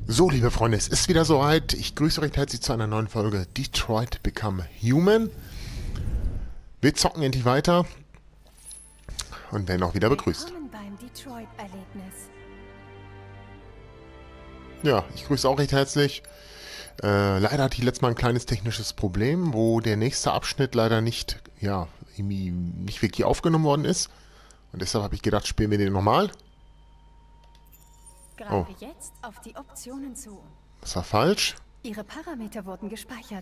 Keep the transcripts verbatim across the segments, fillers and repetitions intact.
So, liebe Freunde, es ist wieder soweit. Ich grüße recht herzlich zu einer neuen Folge Detroit Become Human. Wir zocken endlich weiter und werden auch wieder begrüßt. Willkommen beim Detroit-Erlebnis. Ja, ich grüße auch recht herzlich. Äh, leider hatte ich letztes Mal ein kleines technisches Problem, wo der nächste Abschnitt leider nicht, ja, irgendwie nicht wirklich aufgenommen worden ist. Und deshalb habe ich gedacht, spielen wir den nochmal. Greife Oh. jetzt auf die Optionen zu. Das war falsch. Ihre Parameter wurden gespeichert.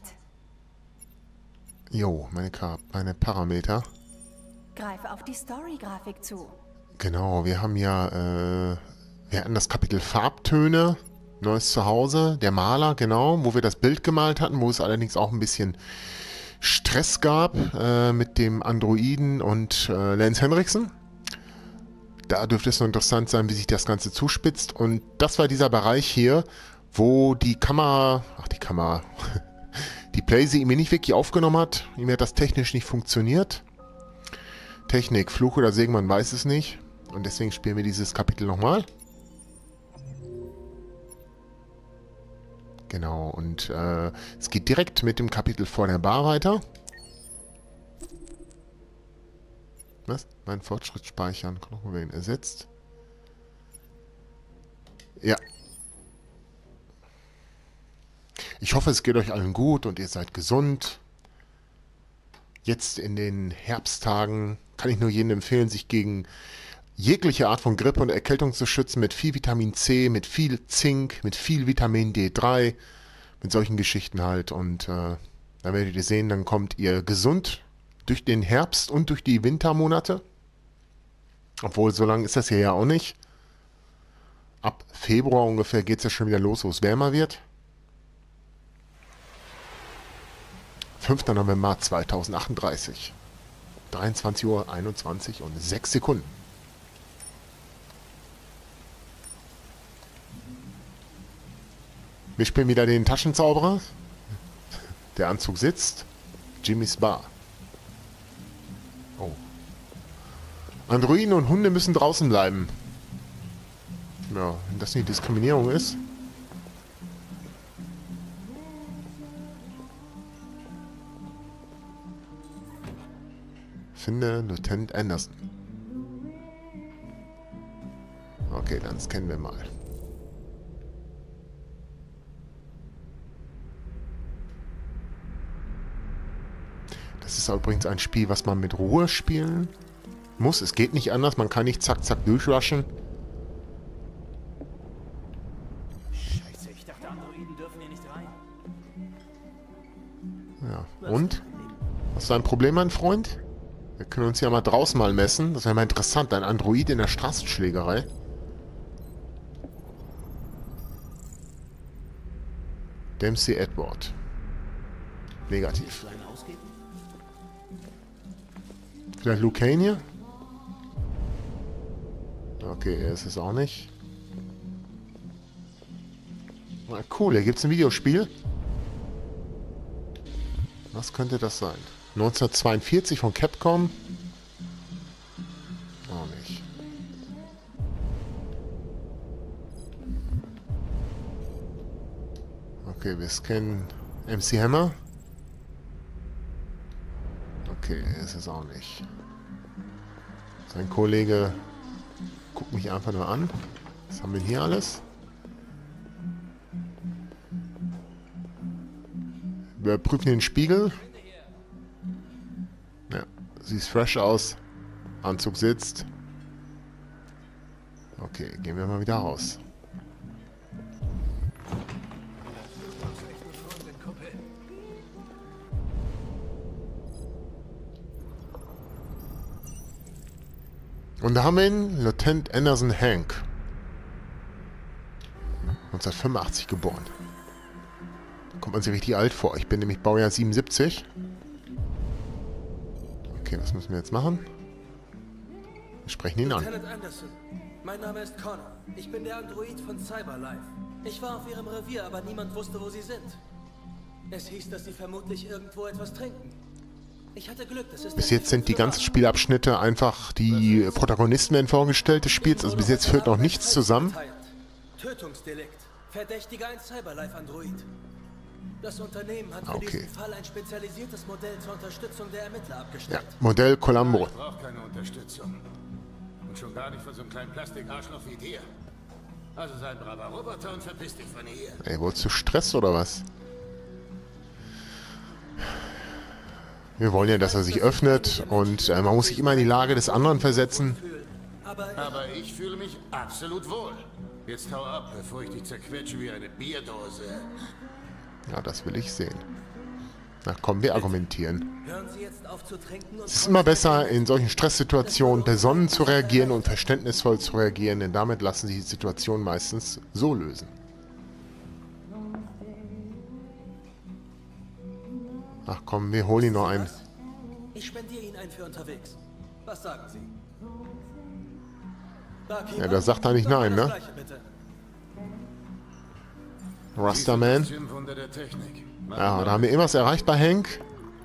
Jo, meine, Ka meine Parameter. Greife auf die Story-Grafik zu. Genau, wir haben ja, äh, wir hatten das Kapitel Farbtöne, neues Zuhause, der Maler, genau, wo wir das Bild gemalt hatten, wo es allerdings auch ein bisschen Stress gab äh, mit dem Androiden und äh, Lance Henriksen. Da dürfte es noch interessant sein, wie sich das Ganze zuspitzt. Und das war dieser Bereich hier, wo die Kamera, ach die Kamera, die Playsee mir nicht wirklich aufgenommen hat. Ihm hat das technisch nicht funktioniert. Technik, Fluch oder Segen, man weiß es nicht. Und deswegen spielen wir dieses Kapitel nochmal. Genau, und äh, es geht direkt mit dem Kapitel vor der Bar weiter. Was? Mein Fortschritt speichern. Knochenwellen ersetzt. Ja. Ich hoffe, es geht euch allen gut und ihr seid gesund. Jetzt in den Herbsttagen kann ich nur jedem empfehlen, sich gegen jegliche Art von Grippe und Erkältung zu schützen mit viel Vitamin C, mit viel Zink, mit viel Vitamin D drei, mit solchen Geschichten halt. Und äh, dann werdet ihr sehen, dann kommt ihr gesund durch den Herbst und durch die Wintermonate. Obwohl, so lange ist das hier ja auch nicht. Ab Februar ungefähr geht es ja schon wieder los, wo es wärmer wird. fünfter November zweitausendachtunddreißig. dreiundzwanzig Uhr einundzwanzig und sechs Sekunden. Wir spielen wieder den Taschenzauberer. Der Anzug sitzt. Jimmys Bar. Oh. Androiden und Hunde müssen draußen bleiben. Ja, wenn das nicht Diskriminierung ist. Finde Lieutenant Anderson. Okay, dann scannen wir mal. Das ist übrigens ein Spiel, was man mit Ruhe spielen muss. Es geht nicht anders. Man kann nicht zack, zack durchrushen. Scheiße, ich dachte, Androiden dürfen hier nicht rein. Ja, und? Hast du ein Problem, mein Freund? Wir können uns ja mal draußen mal messen. Das wäre mal interessant. Ein Android in der Straßenschlägerei. Dempsey Edward. Negativ. Vielleicht Luke Kane hier? Okay, er ist es auch nicht. Na cool, hier gibt es ein Videospiel. Was könnte das sein? neunzehnhundertzweiundvierzig von Capcom. Auch nicht. Okay, wir scannen M C Hammer. Okay, ist es auch nicht. Sein Kollege guckt mich einfach nur an. Was haben wir hier alles? Wir überprüfen den Spiegel. Ja, sieht fresh aus. Anzug sitzt. Okay, gehen wir mal wieder raus. Und da haben wir ihn, Lieutenant Anderson Hank. neunzehnhundertfünfundachtzig geboren. Da kommt man sich richtig alt vor. Ich bin nämlich Baujahr siebenundsiebzig. Okay, was müssen wir jetzt machen? Wir sprechen ihn an. Lieutenant Anderson, mein Name ist Connor. Ich bin der Android von Cyberlife. Ich war auf Ihrem Revier, aber niemand wusste, wo Sie sind. Es hieß, dass Sie vermutlich irgendwo etwas trinken. Ich hatte Glück, das ist Bis jetzt sind die ganzen Spielabschnitte einfach, die Protagonisten werden vorgestellt des Spiels. Also bis jetzt führt noch nichts zusammen. Tötungsdelikt. Verdächtiger ein Cyberlife-Android. Das Unternehmen hat für Okay. diesen Fall ein spezialisiertes Modell zur Unterstützung der Ermittler Ja, abgestellt. Modell Columbo. Ich brauche keine Unterstützung. Und schon gar nicht von so einem kleinen Plastikarschloch wie dir. Also sei ein braver Roboter und verpiss dich von hier. Ey, wolltest du Stress oder was? Wir wollen ja, dass er sich öffnet und äh, man muss sich immer in die Lage des anderen versetzen. Aber Aber ich fühle mich absolut wohl. Jetzt hau ab, bevor ich dich zerquetsche wie eine Bierdose. Ja, das will ich sehen. Na komm, wir argumentieren. hören Sie jetzt auf zu trinken und Es ist immer besser, in solchen Stresssituationen besonnen zu reagieren und verständnisvoll zu reagieren, denn damit lassen sich die Situationen meistens so lösen. Ach komm, wir holen ihn noch ein. Was? Ich spendiere Ihnen einen für unterwegs. Was sagen Sie? Barkeeper? Ja, da sagt er nicht Noch nein, mal das ne? Gleiche, bitte. Rastaman. Siehst du das Wunder der Technik? Mach Ja, mal. da haben wir irgendwas erreicht bei Hank.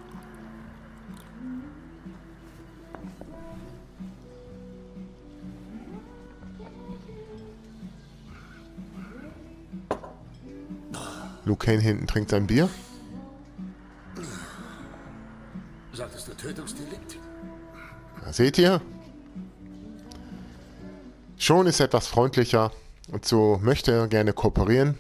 Luke Kane hinten trinkt sein Bier. Sagtest du Tötungsdelikt? Da seht ihr. Schon ist er etwas freundlicher und so möchte er gerne kooperieren.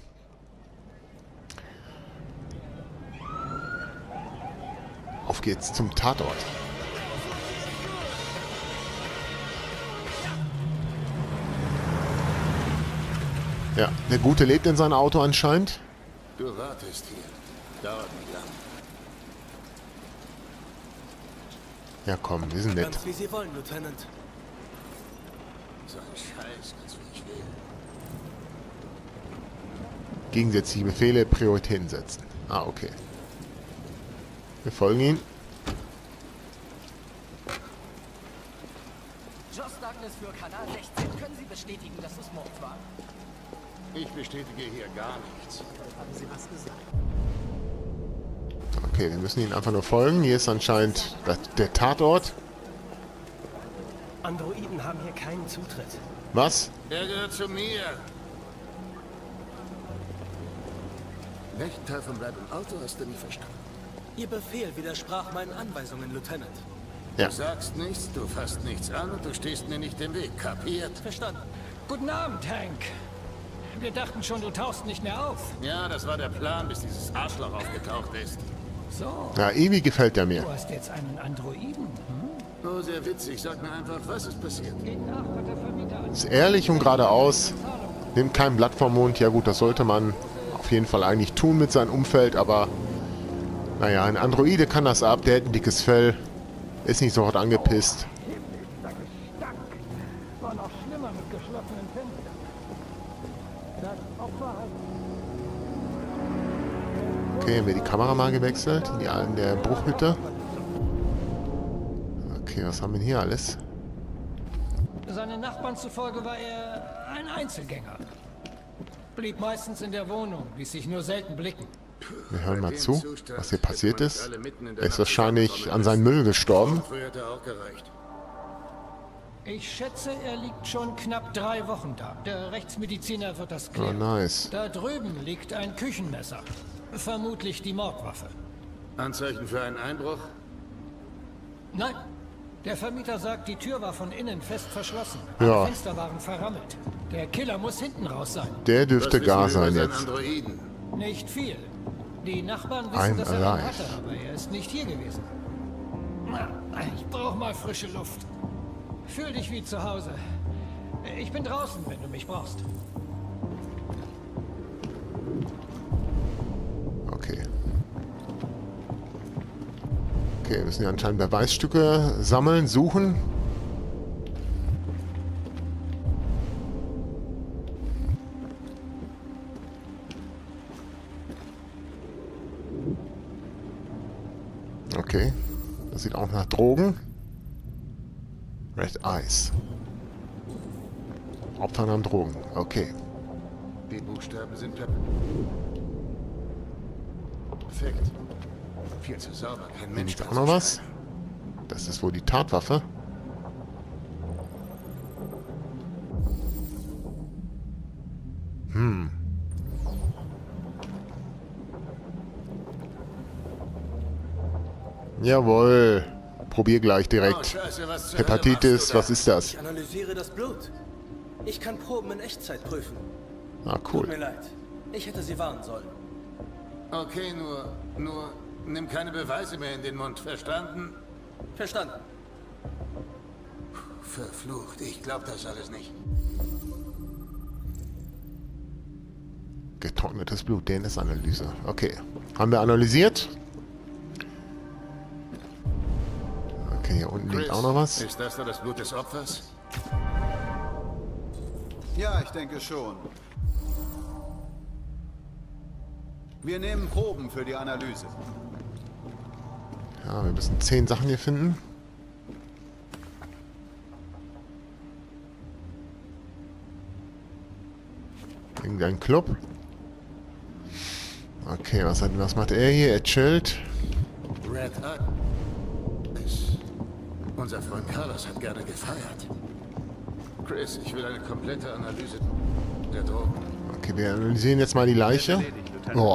Auf geht's zum Tatort. Ja, der Gute lebt in seinem Auto anscheinend. Du wartest hier. Dauert nicht lang. Ja komm, wir sind nett. Ganz wie Sie wollen, Lieutenant. So ein Scheiß, ganz wie ich will. Gegensätzliche Befehle, Prioritäten setzen. Ah, okay. Wir folgen ihm. Joss Douglas für Kanal sechzehn. Können Sie bestätigen, dass es Mord war? Ich bestätige hier gar nichts. Haben Sie was gesagt? Okay, wir müssen ihnen einfach nur folgen. Hier ist anscheinend der, der Tatort. Androiden haben hier keinen Zutritt. Was? Er gehört zu mir. Welchen Teil von Bleib im Auto hast du nicht verstanden? Ihr Befehl widersprach meinen Anweisungen, Lieutenant. Ja. Du sagst nichts, du fasst nichts an und du stehst mir nicht im Weg. Kapiert? Verstanden. Guten Abend, Hank. Wir dachten schon, du tauchst nicht mehr auf. Ja, das war der Plan, bis dieses Arschloch aufgetaucht ist. So, Ja, Evi gefällt er mir. du hast jetzt einen Androiden. Hm? Oh, sehr witzig. Sag mir einfach, was ist passiert? Geht nach, was der Vermieter an. Ist ehrlich und geradeaus. Nimmt kein Blatt vom Mund. Ja gut, das sollte man auf jeden Fall eigentlich tun mit seinem Umfeld, aber naja, ein Androide kann das ab. Der hat ein dickes Fell. Ist nicht sofort angepisst. Gestank. War noch schlimmer mit geschlossenen Fenstern. Das Opfer hat... Okay, haben wir die Kamera mal gewechselt. In die in der Bruchhütte. Okay, was haben wir denn hier alles? Seinen Nachbarn zufolge war er ein Einzelgänger. Blieb meistens in der Wohnung, ließ sich nur selten blicken. Wir hören Bei mal dem zu, Zustand was hier hätte passiert man ist. alle mitten in der Er ist Nacht wahrscheinlich zusammenkommen an seinem Müll gestorben. lassen. Früher hätte auch gereicht. Ich schätze, er liegt schon knapp drei Wochen da. Der Rechtsmediziner wird das Oh, klären. nice. Da drüben liegt ein Küchenmesser. Vermutlich die Mordwaffe. Anzeichen für einen Einbruch? Nein. Der Vermieter sagt, die Tür war von innen fest verschlossen. Ja. Alle Fenster waren verrammelt. Der Killer muss hinten raus sein. Der Was dürfte wissen gar wir sein über seinen jetzt. Androiden? Nicht viel. Die Nachbarn wissen, I'm dass er einen alive. hatte, aber er ist nicht hier gewesen. Na, ich brauche mal frische Luft. Fühl dich wie zu Hause. Ich bin draußen, wenn du mich brauchst. Okay. Okay, wir müssen ja anscheinend Beweisstücke sammeln, suchen. Okay. Das sieht auch nach Drogen. Red Eyes. Opfer an Drogen. Okay. Die Buchstaben sind per perfekt. Viel zu sauber, kein Hier Mensch liegt auch kann noch so was. schreiben. Das ist wohl die Tatwaffe. Hm. Jawohl. Probier gleich Oh, direkt. Scheiße, was zur Hepatitis, Hölle machst du da? was ist das? Ich analysiere das Blut. Ich kann Proben in Echtzeit prüfen. Ah, Tut mir cool. leid. Ich hätte Sie warnen sollen. Okay, nur, nur, nimm keine Beweise mehr in den Mund, verstanden? Verstanden. Verflucht, ich glaub das alles nicht. Getrocknetes Blut, D N S-Analyse. Okay. Haben wir analysiert? Okay, hier unten liegt Chris, auch noch was. ist das da das Blut des Opfers? Ja, ich denke schon. Wir nehmen Proben für die Analyse. Ja, wir müssen zehn Sachen hier finden. Irgendein Club. Okay, was, hat, was macht er hier? Er chillt. Red Eyes. Unser Freund Carlos hat gerne gefeiert. Chris, ich will eine komplette Analyse der Drogen. Okay, wir analysieren jetzt mal die Leiche. Oh.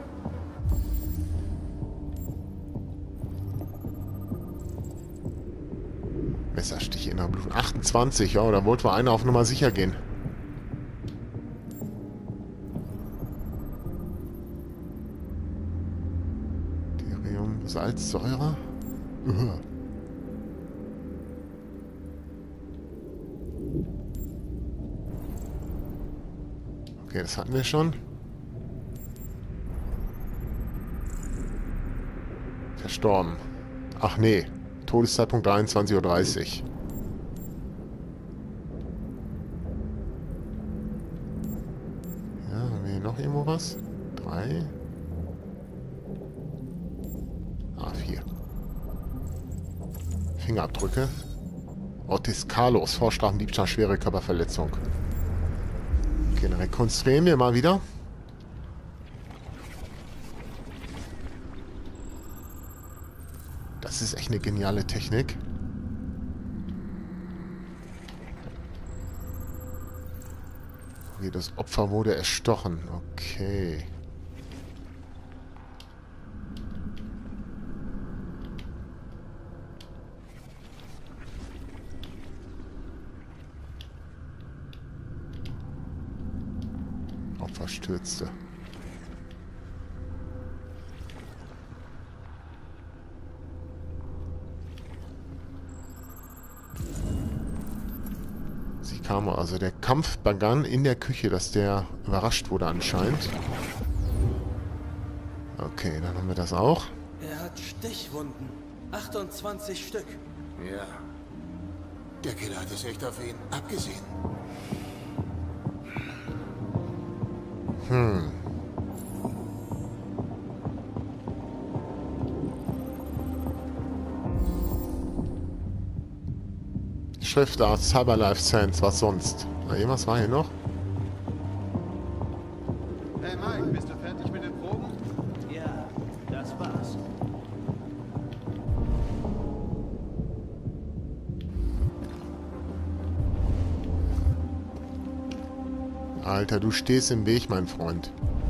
Messerstich in der Blut. achtundzwanzig, ja, da wollten wir einer auf Nummer sicher gehen. Derium, Salzsäure. Uh. Okay, das hatten wir schon. Verstorben. Ach nee. Todeszeitpunkt dreiundzwanzig Uhr dreißig. Ja, haben wir hier noch irgendwo was? Drei. Ah, vier. Fingerabdrücke. Otis Carlos, Vorstrafen, Diebstahl, schwere Körperverletzung. Okay, dann rekonstruieren wir mal wieder. Das ist echt eine geniale Technik. Okay, das Opfer wurde erstochen. Okay. Opfer stürzte. Sie kam, also der Kampf begann in der Küche, dass der überrascht wurde anscheinend. Okay, dann haben wir das auch. Er hat Stichwunden. achtundzwanzig Stück. Ja. Der Killer hat es echt auf ihn abgesehen. Hm. Schriftart, Cyberlife Sense, was sonst? Na, irgendwas war hier noch? Hey Mike, bist du fertig mit den Proben? Ja, das war's. Alter, du stehst im Weg, mein Freund.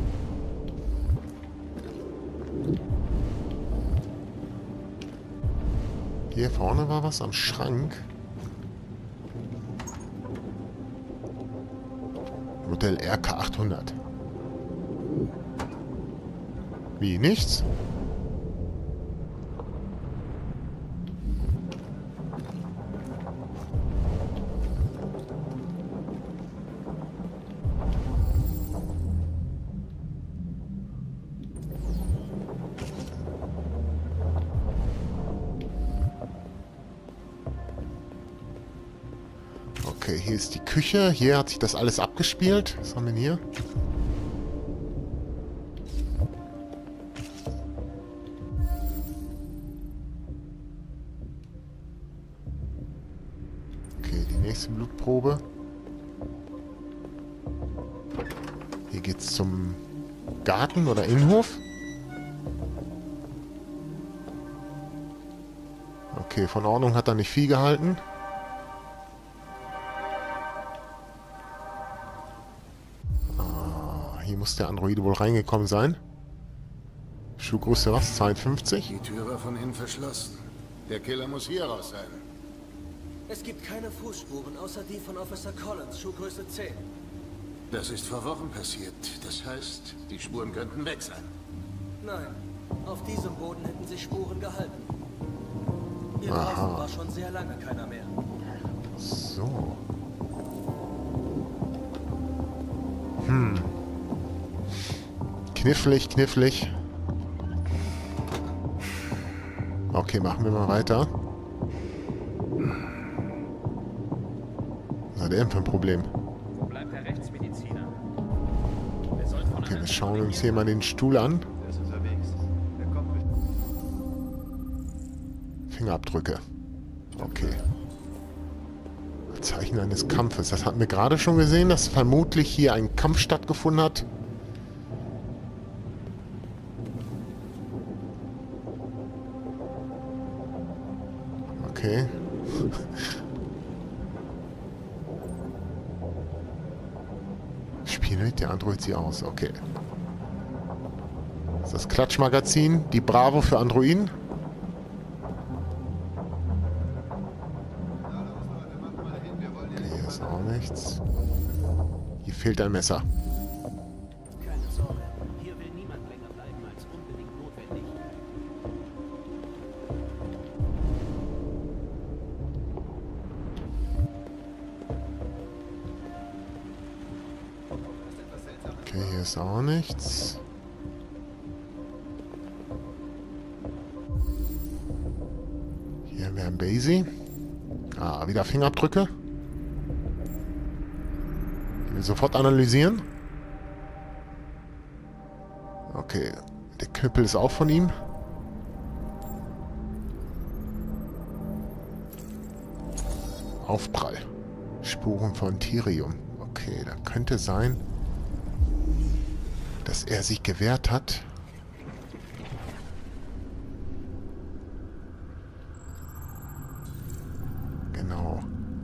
Hier vorne war was am Schrank. Modell R K achthundert. Wie, nichts? Okay, hier ist die Küche. Hier hat sich das alles abgespielt. Was haben wir denn hier? Okay, die nächste Blutprobe. Hier geht's zum Garten oder Innenhof. Okay, von Ordnung hat er nicht viel gehalten. Hier muss der Androide wohl reingekommen sein. Schuhgröße was? zweiundfünfzig? Die Tür war von innen verschlossen. Der Killer muss hier raus sein. Es gibt keine Fußspuren, außer die von Officer Collins, Schuhgröße zehn. Das ist vor Wochen passiert. Das heißt, die Spuren könnten weg sein. Nein, auf diesem Boden hätten sich Spuren gehalten. Hier Aha. draußen war schon sehr lange keiner mehr. So. Hm. Knifflig, knifflig. Okay, machen wir mal weiter. Was hat er denn für ein Problem? Wo bleibt der Rechtsmediziner? Okay, wir schauen uns hier mal den Stuhl an. Der ist unterwegs. Der kommt mit. Fingerabdrücke. Okay. Zeichen eines Kampfes. Das hatten wir gerade schon gesehen, dass vermutlich hier ein Kampf stattgefunden hat. Okay. Spielt der Android sie aus. Okay. Das ist das Klatschmagazin. Die Bravo für Androiden. Okay, hier ist auch nichts. Hier fehlt ein Messer. Keine Sorge, hier will niemand länger bleiben als unbedingt notwendig. Okay, hier ist auch nichts. Hier wäre ein Basie. Ah, wieder Fingerabdrücke. Die wir sofort analysieren. Okay, der Knüppel ist auch von ihm. Aufprall. Spuren von Tyrium. Okay, da könnte sein, dass er sich gewehrt hat. Genau.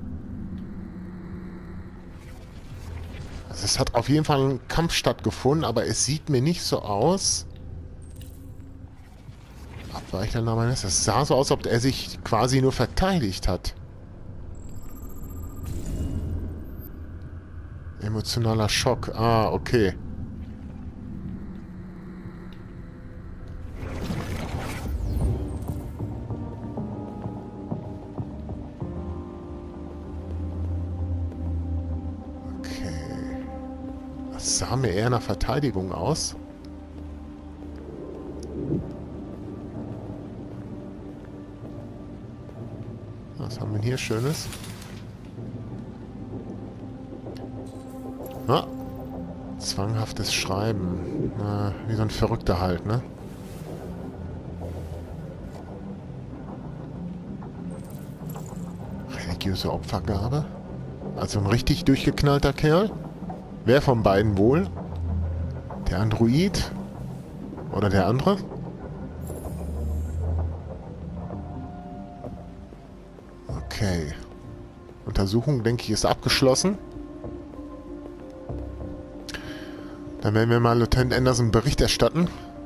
Also es hat auf jeden Fall ein Kampf stattgefunden, aber es sieht mir nicht so aus. Abweichler Name ist. Es sah so aus, als ob er sich quasi nur verteidigt hat. Emotionaler Schock. Ah, okay. Das sah mir eher nach Verteidigung aus. Was haben wir hier Schönes? Ah, zwanghaftes Schreiben. Na, wie so ein Verrückter halt, ne? Religiöse Opfergabe? Also ein richtig durchgeknallter Kerl? Wer von beiden wohl? Der Android? Oder der andere? Okay. Untersuchung, denke ich, ist abgeschlossen. Dann werden wir mal Lieutenant Anderson Bericht erstatten.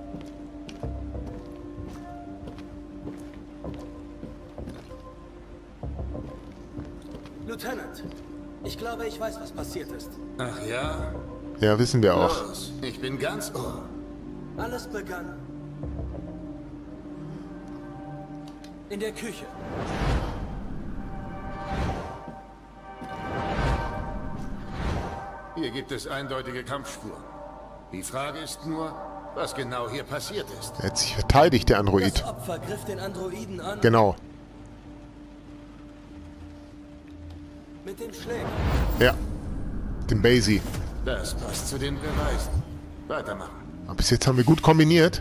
Lieutenant, ich glaube, ich weiß, was passiert ist. Ach ja? Ja, wissen wir auch. Los, ich bin ganz ohr. Alles begann in der Küche. Hier gibt es eindeutige Kampfspuren. Die Frage ist nur, was genau hier passiert ist. Er hat sich verteidigt, der Android. Das Opfer griff den Androiden an. Genau. Mit dem Schläger. Ja. Den Basie. Das passt zu den Beweisen. Weitermachen. Aber bis jetzt haben wir gut kombiniert.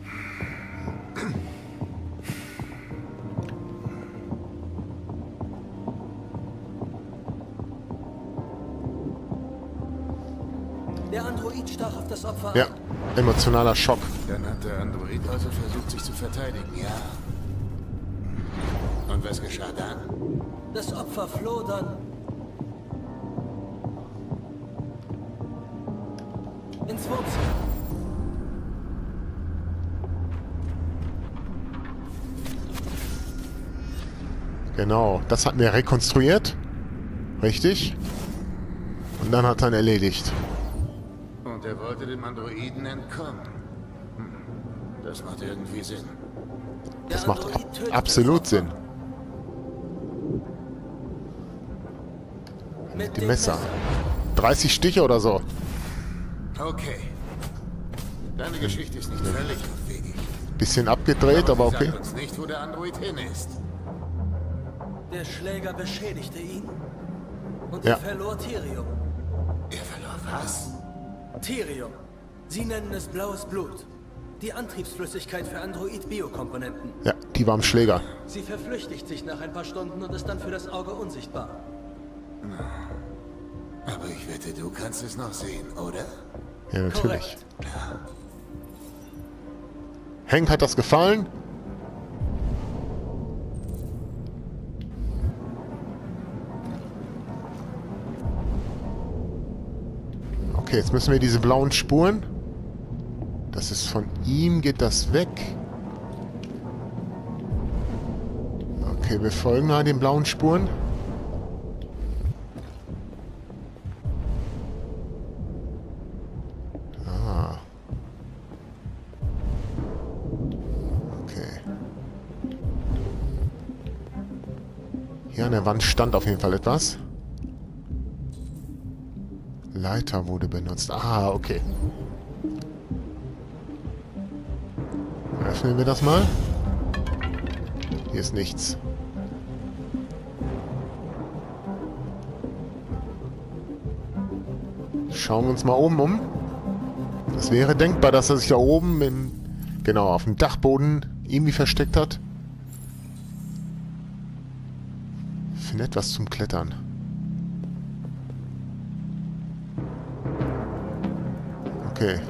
Der Android stach auf das Opfer Ja. an. Emotionaler Schock. Dann hat der Android also versucht, sich zu verteidigen, ja. Und was geschah dann? Das Opfer floh dann ins Wohnzimmer. Genau, das hatten wir rekonstruiert. Richtig. Und dann hat er ihn erledigt. Und er wollte dem Androiden entkommen. Hm. Das macht irgendwie Sinn. Das macht absolut Sinn. Mit dem Messer. dreißig Stiche oder so. Okay. Deine Geschichte ist nicht völlig abwegig. Bisschen abgedreht, aber okay. Sag uns nicht, wo der Android hin ist. Der Schläger beschädigte ihn. Und Ja. er verlor Thirium. Er verlor was? Thirium. Sie nennen es blaues Blut. Die Antriebsflüssigkeit für Android-Biokomponenten. Ja, die war am Schläger. Sie verflüchtigt sich nach ein paar Stunden und ist dann für das Auge unsichtbar. Aber ich wette, du kannst es noch sehen, oder? Ja, natürlich. Korrekt. Hank hat das gefallen. Okay, jetzt müssen wir diese blauen Spuren. Das ist von ihm, geht das weg. Okay, wir folgen mal den blauen Spuren. Ah. Okay. Hier an der Wand stand auf jeden Fall etwas. Leiter wurde benutzt. Ah, okay. Öffnen wir das mal. Hier ist nichts. Schauen wir uns mal oben um. Es wäre denkbar, dass er sich da oben im, genau, auf dem Dachboden irgendwie versteckt hat. Finde etwas zum Klettern. Okay.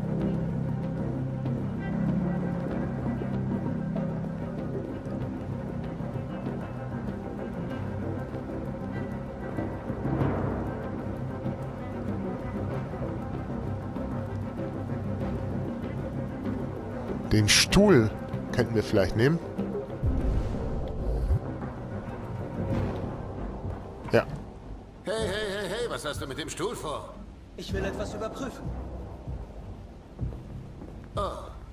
Den Stuhl könnten wir vielleicht nehmen. Ja. Hey, hey, hey, hey, was hast du mit dem Stuhl vor? Ich will etwas überprüfen. Oh.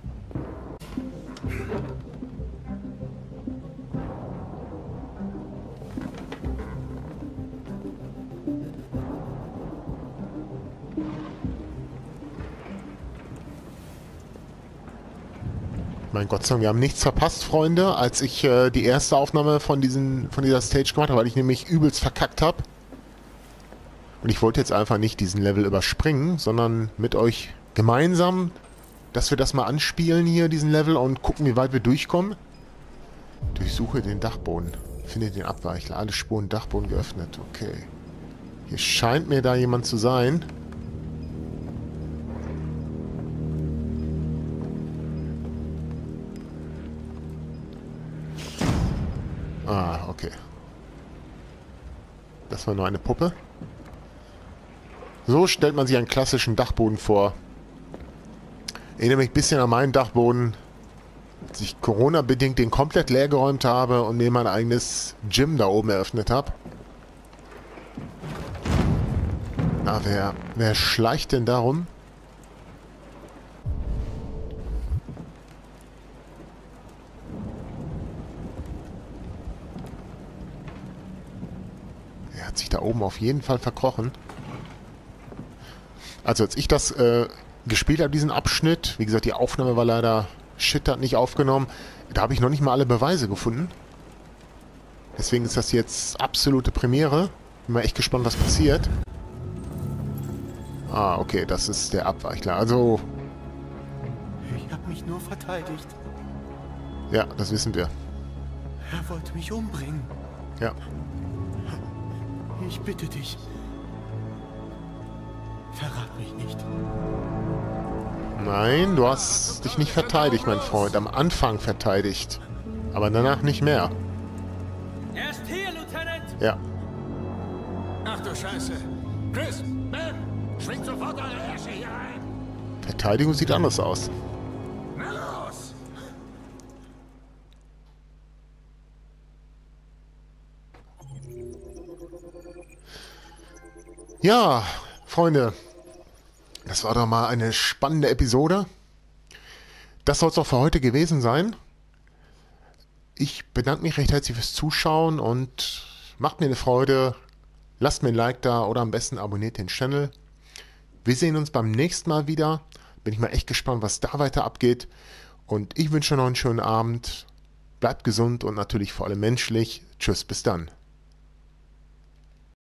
Mein Gott sei Dank, wir haben nichts verpasst, Freunde, als ich äh, die erste Aufnahme von, diesen, von dieser Stage gemacht habe, weil ich nämlich übelst verkackt habe. Und ich wollte jetzt einfach nicht diesen Level überspringen, sondern mit euch gemeinsam, dass wir das mal anspielen hier, diesen Level, und gucken, wie weit wir durchkommen. Durchsuche den Dachboden. Finde den Abweichler. Alle Spuren Dachboden geöffnet. Okay. Hier scheint mir da jemand zu sein. Ah, okay. Das war nur eine Puppe. So stellt man sich einen klassischen Dachboden vor. Erinnere mich ein bisschen an meinen Dachboden, als ich Corona-bedingt den komplett leer geräumt habe und mir mein eigenes Gym da oben eröffnet habe. Na, wer, wer schleicht denn darum? Er hat sich da oben auf jeden Fall verkrochen. Also als ich das äh, gespielt habe, diesen Abschnitt, wie gesagt, die Aufnahme war leider shit, hat nicht aufgenommen. Da habe ich noch nicht mal alle Beweise gefunden. Deswegen ist das jetzt absolute Premiere. Bin mal echt gespannt, was passiert. Ah, okay, das ist der Abweichler. Also, Ich habe mich nur verteidigt. ja, das wissen wir. Er wollte mich umbringen. Ja. Ich bitte dich. Verrat mich nicht. Nein, du hast dich nicht verteidigt, mein Freund. Am Anfang verteidigt. Aber danach nicht mehr. Er ist hier, Lieutenant! Ja. Ach du Scheiße. Chris, Ben, schwingt sofort eure Ärsche hier rein. Verteidigung sieht anders aus. Na los! Ja, Freunde, das war doch mal eine spannende Episode. Das soll es auch für heute gewesen sein. Ich bedanke mich recht herzlich fürs Zuschauen und macht mir eine Freude. Lasst mir ein Like da oder am besten abonniert den Channel. Wir sehen uns beim nächsten Mal wieder. Bin ich mal echt gespannt, was da weiter abgeht. Und ich wünsche noch einen schönen Abend. Bleibt gesund und natürlich vor allem menschlich. Tschüss, bis dann.